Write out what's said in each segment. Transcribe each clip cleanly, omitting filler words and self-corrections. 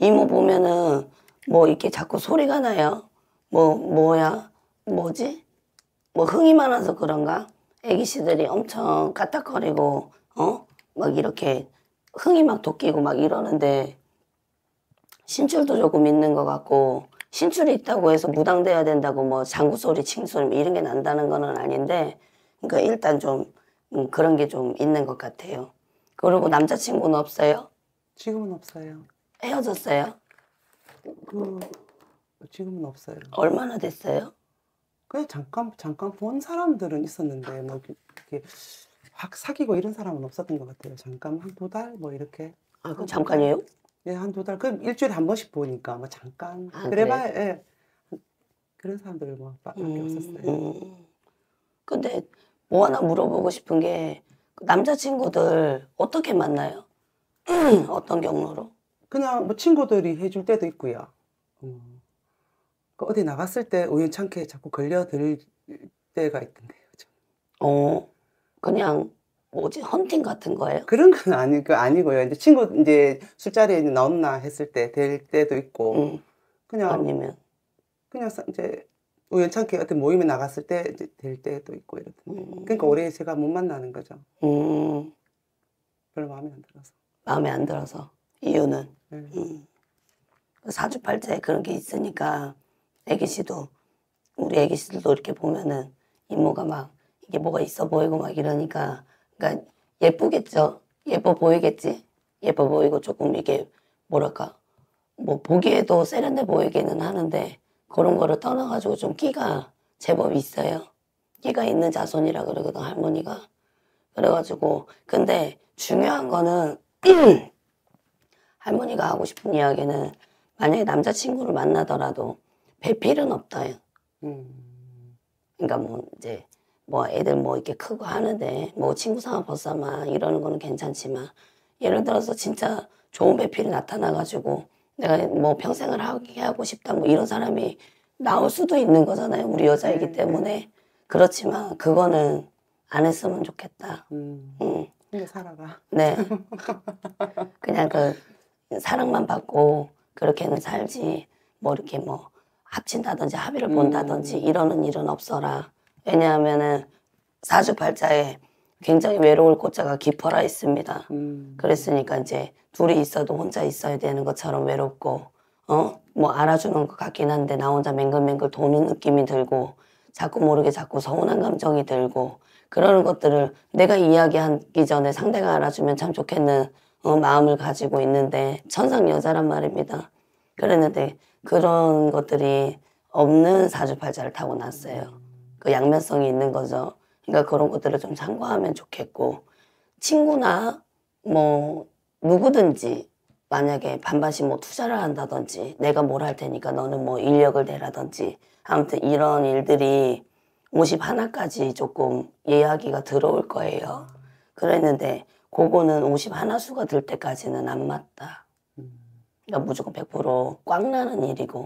이모 보면은 뭐 이렇게 자꾸 소리가 나요. 뭐지? 뭐 흥이 많아서 그런가? 애기씨들이 엄청 까딱거리고 막 이렇게 흥이 막 돋기고 막 이러는데 신출도 조금 있는 것 같고 신출이 있다고 해서 무당돼야 된다고 뭐 장구 소리, 칭 소리 뭐 이런 게 난다는 거는 아닌데 그러니까 일단 좀 그런 게 좀 있는 것 같아요. 그리고 남자친구는 없어요? 지금은 없어요. 헤어졌어요? 지금은 없어요. 얼마나 됐어요? 그냥 잠깐 본 사람들은 있었는데 뭐 이렇게 확 사귀고 이런 사람은 없었던 것 같아요. 잠깐 한 2달 뭐 이렇게. 아, 그 잠깐이에요? 예, 한 2달. 그럼 일주일에 한 번씩 보니까 뭐 잠깐. 아, 그래봐야 예. 그런 사람들 뭐 밖에 없었어요. 근데 뭐 하나 물어보고 싶은 게 남자친구들 어떻게 만나요? 어떤 경로로? 그냥 뭐 친구들이 해줄 때도 있고요. 그 어디 나갔을 때 우연찮게 자꾸 걸려들 때가 있던데요. 그냥 뭐지 헌팅 같은 거예요? 그런 건 아니고요. 이제 친구 이제 술자리에 나온나 했을 때 될 때도 있고 그냥 아니면 이제 우연찮게 어떤 모임에 나갔을 때 이제 될 때도 있고 이렇던데. 그러니까 오래 제가 못 만나는 거죠. 별로 마음에 안 들어서. 마음에 안 들어서 이유는 네. 사주팔자에 그런 게 있으니까 애기씨도 우리 애기씨들도 이렇게 보면은 이모가 막 이게 뭐가 있어 보이고 막 이러니까 그러니까 예쁘겠죠. 예뻐 보이겠지. 예뻐 보이고 조금 이게 뭐랄까 뭐 보기에도 세련돼 보이기는 하는데 그런 거를 떠나가지고 좀 끼가 제법 있어요. 끼가 있는 자손이라 그러거든 할머니가. 그래가지고 근데 중요한 거는 할머니가 하고 싶은 이야기는 만약에 남자친구를 만나더라도 배필은 없다요. 그러니까 뭐 이제 뭐 애들 뭐 이렇게 크고 하는데 뭐 친구 삼아 벗삼아 이러는 거는 괜찮지만 예를 들어서 진짜 좋은 배필이 나타나가지고 내가 뭐 평생을 하고 싶다 뭐 이런 사람이 나올 수도 있는 거잖아요. 우리 여자이기 때문에. 그렇지만 그거는 안 했으면 좋겠다. 근데 살아가. 네. 그냥 그 사랑만 받고 그렇게는 살지 뭐 이렇게 뭐 합친다든지 합의를 본다든지 이러는 일은 없어라. 왜냐하면은 사주팔자에 굉장히 외로울 꽃자가 깊어라 있습니다. 그랬으니까 이제 둘이 있어도 혼자 있어야 되는 것처럼 외롭고 뭐 알아주는 것 같긴 한데 나 혼자 맹글맹글 도는 느낌이 들고 자꾸 모르게 자꾸 서운한 감정이 들고 그러는 것들을 내가 이야기하기 전에 상대가 알아주면 참 좋겠는 마음을 가지고 있는데 천상 여자란 말입니다. 그랬는데 그런 것들이 없는 사주팔자를 타고났어요. 그 양면성이 있는 거죠. 그러니까 그런 것들을 좀 참고하면 좋겠고 친구나 뭐 누구든지 만약에 반반씩 뭐 투자를 한다든지 내가 뭘 할 테니까 너는 뭐 인력을 대라든지 아무튼 이런 일들이 51까지 조금 예약이가 들어올 거예요. 그랬는데 그거는 51수가 들 때까지는 안 맞다. 그러니까 무조건 100%꽉 나는 일이고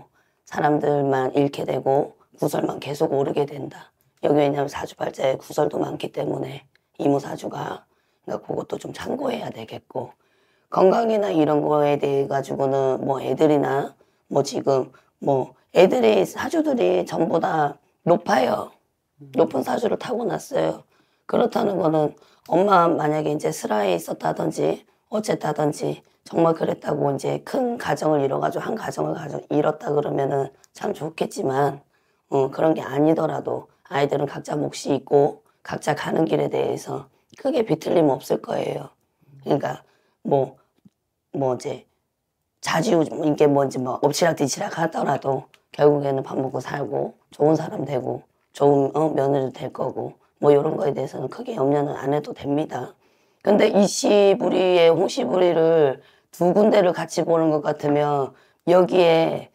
사람들만 잃게 되고 구설만 계속 오르게 된다. 여기 왜냐면 사주팔자에 구설도 많기 때문에 이모사주가 그러니까 그것도 좀 참고해야 되겠고 건강이나 이런 거에 대해 가지고는 뭐 애들이나 뭐 지금 뭐 애들이 사주들이 전부 다 높아요. 높은 사주를 타고났어요. 그렇다는 거는 엄마 만약에 이제 슬하에 있었다든지 어쨌다든지 정말 그랬다고 이제 큰 가정을 이뤄가지고 한 가정을 이뤘다 그러면은 참 좋겠지만 그런 게 아니더라도 아이들은 각자 몫이 있고 각자 가는 길에 대해서 크게 비틀림 없을 거예요. 그러니까 뭐 이제 자지우지 이게 뭔지 뭐 엎치락뒤치락 하더라도 결국에는 밥 먹고 살고 좋은 사람 되고 좋은 며느리 될 거고 뭐 이런 거에 대해서는 크게 염려는 안 해도 됩니다. 근데 이씨부리에 홍씨부리를 두 군데를 같이 보는 것 같으면 여기에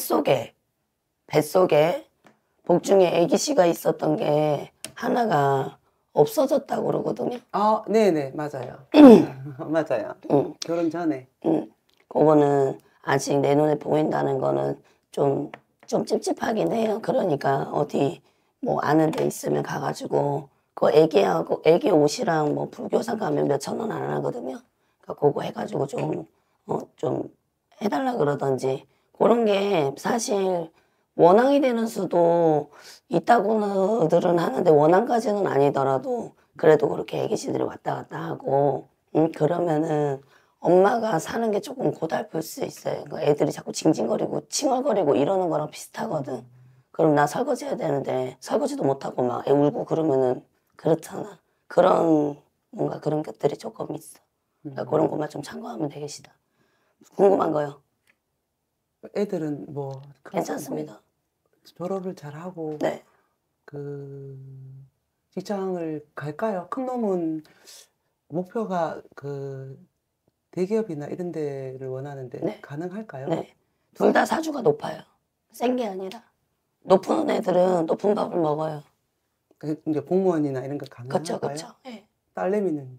뱃속에 복중에 애기씨가 있었던 게 하나가 없어졌다고 그러거든요. 아, 네네, 맞아요. 맞아요. 결혼 전에. 그거는 아직 내 눈에 보인다는 거는 좀 찝찝하긴 해요. 그러니까 어디 뭐 아는 데 있으면 가가지고 그거 애기 옷이랑 뭐 불교상 가면 몇천 원 안 하거든요. 그러니까 그거 해가지고 좀 해달라 그러던지 그런 게 사실 원앙이 되는 수도 있다고들은 하는데 원앙까지는 아니더라도 그래도 그렇게 애기씨들이 왔다 갔다 하고 그러면은 엄마가 사는 게 조금 고달플 수 있어요. 그 애들이 자꾸 징징거리고 칭얼거리고 이러는 거랑 비슷하거든. 그럼 나 설거지 해야 되는데 설거지도 못하고 막 애 울고 그러면은 그렇잖아. 그런 뭔가 그런 것들이 조금 있어. 그러니까 그런 것만 좀 참고하면 되겠다. 궁금한 거요. 애들은 뭐 괜찮습니다. 졸업을 잘하고 네. 그 직장을 갈까요? 큰 놈은 목표가 그 대기업이나 이런 데를 원하는데 네. 가능할까요? 네. 둘 다 사주가 높아요. 센 게 아니라. 높은 애들은 높은 밥을 먹어요. 이제 공무원이나 이런 거 그쵸, 가능할까요? 그쵸. 예. 딸내미는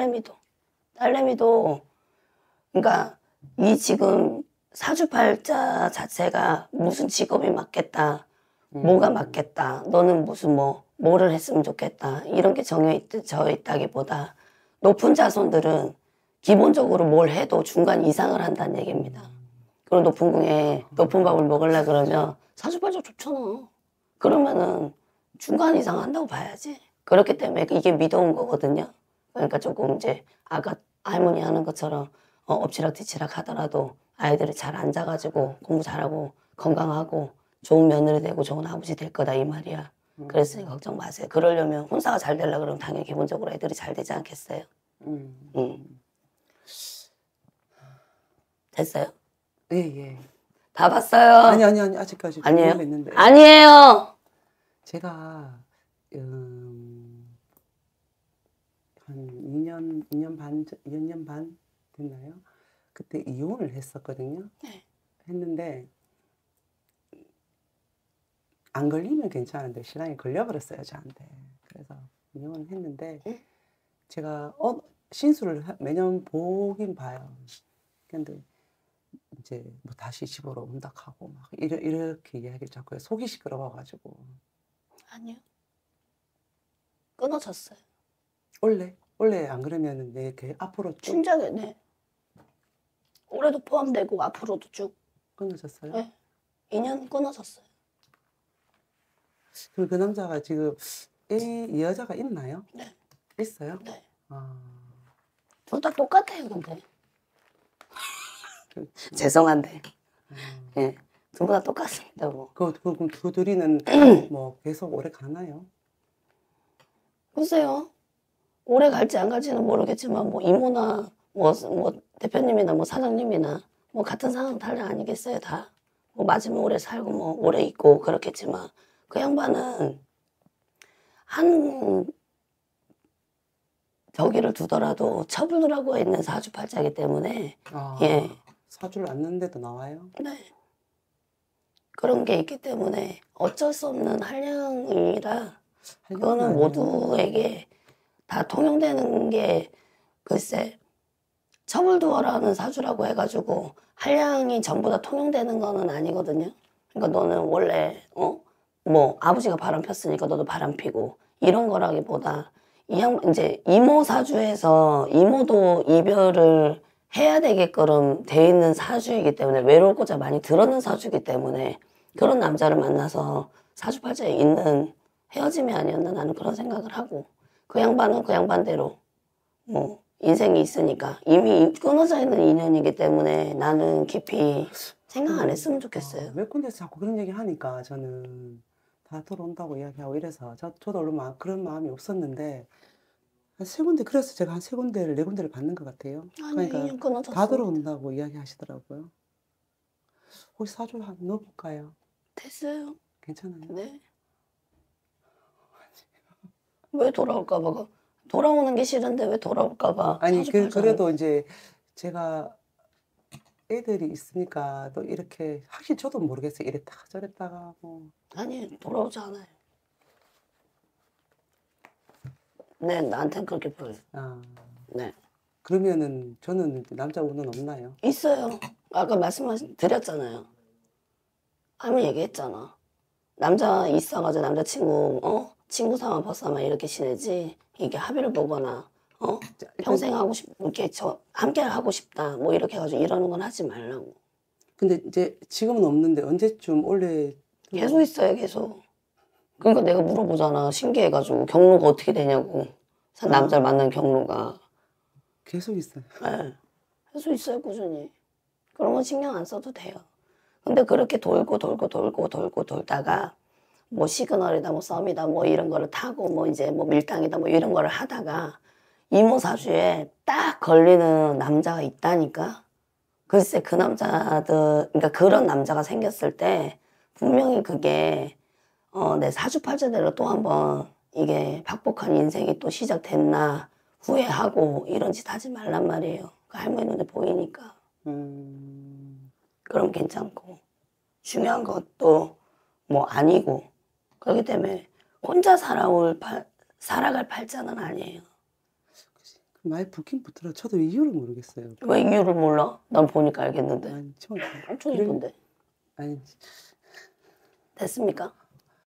딸내미도, 그러니까 이 지금 사주팔자 자체가 무슨 직업이 맞겠다, 뭐가 맞겠다, 너는 무슨 뭐를 했으면 좋겠다, 이런 게 정해져 있다기보다 높은 자손들은 기본적으로 뭘 해도 중간 이상을 한다는 얘기입니다. 그리고 높은 궁에 높은 밥을 먹으려 그러면 사주팔자 좋잖아. 그러면은 중간 이상 한다고 봐야지. 그렇기 때문에 이게 미도운 거거든요. 그러니까 조금 이제 아까 할머니 하는 것처럼 엎치락뒤치락 하더라도 아이들이 잘 앉아가지고 공부 잘하고 건강하고 좋은 며느리 되고 좋은 아버지 될 거다 이 말이야. 그랬으니 걱정 마세요. 그러려면 혼사가 잘 되려고 그러면 당연히 기본적으로 애들이 잘 되지 않겠어요? 됐어요? 예, 예. 다 봤어요? 아니 아직까지 아니에요? 있는데 아니에요. 제가 한 2년 반 됐나요? 그때 이혼을 했었거든요. 네. 했는데 안 걸리면 괜찮은데 신랑이 걸려버렸어요 저한테. 그래서 이혼을 했는데 제가 신수를 매년 보긴 봐요. 근데 이제 뭐 다시 집으로 온다 하고 막 이렇게 이야기를 자꾸 해요. 속이 시끄러워가지고. 아니요. 끊어졌어요. 원래 안 그러면은 내 앞으로 쭉 춘장에 네. 올해도 포함되고 앞으로도 쭉 끊어졌어요. 네. 2년 끊어졌어요. 그럼 그 남자가 지금 이 여자가 있나요? 네. 있어요? 네. 아, 둘 다 똑같아요, 근데. 그렇지. 죄송한데. 예. 둘 다 똑같습니다, 뭐. 그럼 그 둘이는 뭐 계속 오래 가나요? 글쎄요. 오래 갈지 안 갈지는 모르겠지만, 뭐, 이모나, 뭐 대표님이나 뭐 사장님이나, 뭐, 같은 상황 탈려 아니겠어요, 다. 뭐, 맞으면 오래 살고, 뭐, 오래 있고, 그렇겠지만, 그 양반은 한 저기를 두더라도 처분을 하고 있는 사주팔자이기 때문에, 예. 사주를 놨는데도 나와요? 네. 그런 게 있기 때문에 어쩔 수 없는 한량이라 그거는 모두에게 다 통용되는 게 글쎄 처물두어라는 사주라고 해가지고 한량이 전부 다 통용되는 거는 아니거든요. 그러니까 너는 원래 뭐 아버지가 바람 폈으니까 너도 바람 피고 이런 거라기보다 이제 이모 사주에서 이모도 이별을 해야 되게끔 돼 있는 사주이기 때문에 외로울 고자 많이 들었는 사주이기 때문에 그런 남자를 만나서 사주팔자에 있는 헤어짐이 아니었나 나는 그런 생각을 하고 그 양반은 그 양반대로 뭐 인생이 있으니까 이미 끊어져 있는 인연이기 때문에 나는 깊이 생각 안 했으면 좋겠어요. 몇 군데서 자꾸 그런 얘기 하니까 저는 다 들어온다고 이야기하고 이래서 저도 얼마 그런 마음이 없었는데 한 세 군데 그래서 제가 한 세 군데를 네 군데를 받는 것 같아요. 아니 그러니까 인연 끊어졌어. 다 들어온다고 이야기하시더라고요. 혹시 사주 한 넣어볼까요? 됐어요. 괜찮아요? 네. 왜 돌아올까봐 돌아오는 게 싫은데 왜 돌아올까봐. 아니 사주팔자를. 그래도 이제 제가 애들이 있으니까 또 이렇게 확실히 저도 모르겠어요. 이랬다가 저랬다가 뭐. 아니 돌아오지 않아요. 네 나한텐 그렇게 보여요. 네 그러면은 저는 남자 운은 없나요? 있어요. 아까 말씀드렸잖아요. 할머니 얘기했잖아. 남자 있어가지고 남자친구 친구 삼아 벗삼아 이렇게 지내지 이게 합의를 보거나 평생 하고 싶 이렇게 함께 하고 싶다 뭐 이렇게 해가지고 이러는 건 하지 말라고. 근데 이제 지금은 없는데 언제쯤 올해 계속 있어요, 계속. 그러니까 내가 물어보잖아. 신기해가지고 경로가 어떻게 되냐고. 남자를 만난 경로가. 계속 있어요. 네. 계속 있어요, 꾸준히. 그런 건 신경 안 써도 돼요. 근데 그렇게 돌고 돌다가 뭐 시그널이다 뭐 썸이다 뭐 이런 거를 타고 뭐 이제 뭐 밀당이다 뭐 이런 거를 하다가 이모사주에 딱 걸리는 남자가 있다니까. 글쎄 그 남자들 그러니까 그런 남자가 생겼을 때 분명히 그게 내 사주팔자대로 또 한번 이게 박복한 인생이 또 시작됐나 후회하고 이런 짓 하지 말란 말이에요. 그 할머니 눈에 보이니까. 그럼 괜찮고 중요한 것도 뭐 아니고 그렇기 때문에 혼자 살아갈 팔자는 아니에요. 많이 붙긴 붙더라. 저도 이유를 모르겠어요. 왜 이유를 몰라? 난 보니까 알겠는데. 아니, 처음 엄청 이쁜데. 아니, 됐습니까?